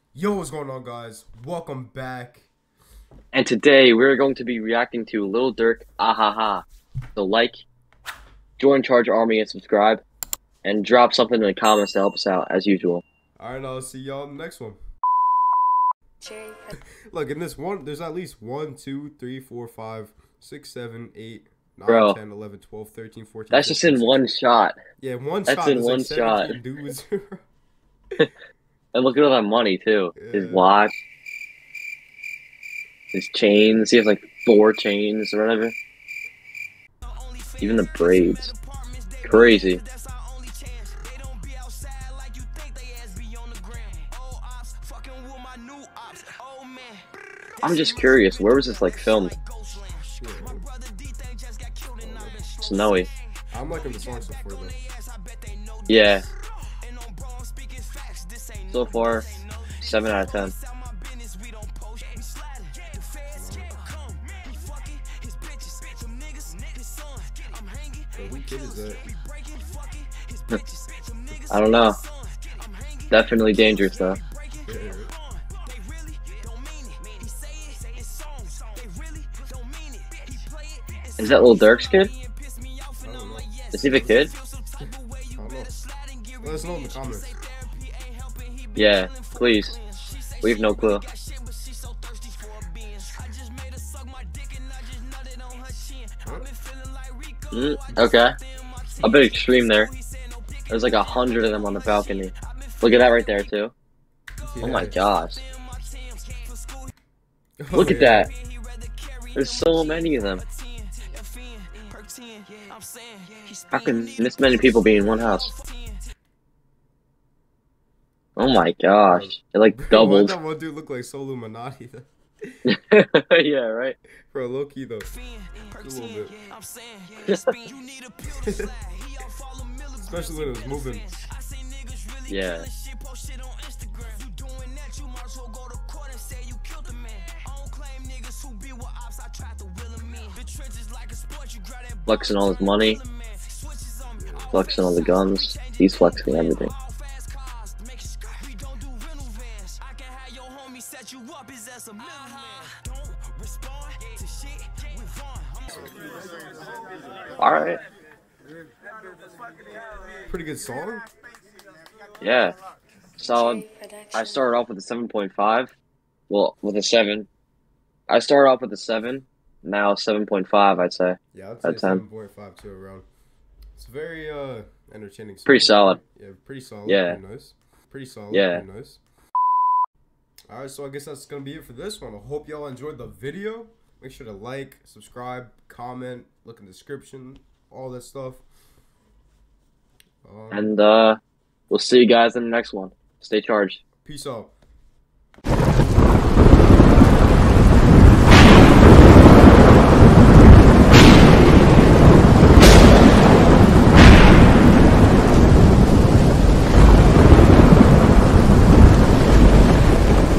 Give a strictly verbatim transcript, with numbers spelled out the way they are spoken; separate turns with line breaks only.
Yo, what's going on, guys? Welcome back.
And today we're going to be reacting to Lil Durk, AHHH. So like, join Charge Army and subscribe, and drop something in the comments to help us out as usual.
Alright, I'll see y'all in the next one. Look, in this one, there's at least one, two, three, four, five, six, seven, eight, nine,
Bro,
ten, eleven, twelve, thirteen, fourteen,
that's
fifteen,
just in one shot.
Yeah, one
That's
shot.
in
There's
one
like
shot.
seventeen dudes.
And look at all that money too.
Yeah.
His watch, his chains. He has like four chains or whatever. Even the braids. Crazy. I'm just curious, where was this like filmed? Snowy.
I'm liking the song so far, though.
Yeah. So far, seven out of ten.
What kid is that?
I don't know. Definitely dangerous though.
Yeah, right.
Is that Lil Durk's kid?
I don't know.
Is he the kid?
I don't know. Let us know in the comments.
Yeah, please. We have no clue. Mm, okay. A bit extreme there. There's like a hundred of them on the balcony. Look at that right there too.
Yeah.
Oh my gosh.
Oh,
Look at
yeah.
that. There's so many of them. How can this many people be in one house? Oh my gosh. It like
Bro, why'd
doubled.
that one dude look like Solo Illuminati?
Yeah, right?
Bro, low key though. Just a little bit. Especially when it was moving.
Yeah. Flexing all his money. Flexing all the guns. He's flexing everything. Alright.
Pretty good song.
Yeah. Solid. I started off with a seven point five. Well, with a seven. I started off with a seven. Now seven point five, I'd say.
Yeah, I'd
Out
say
of ten.
seven point five to around. It's very uh entertaining. Song.
Pretty solid.
Yeah, pretty solid.
Yeah.
Pretty nice. Pretty solid.
Yeah.
Pretty nice. Alright, so I guess that's gonna be it for this one. I hope y'all enjoyed the video. Make sure to like, subscribe, comment, look in the description, all that stuff. Um,
And uh we'll see you guys in the next one. Stay charged.
Peace out.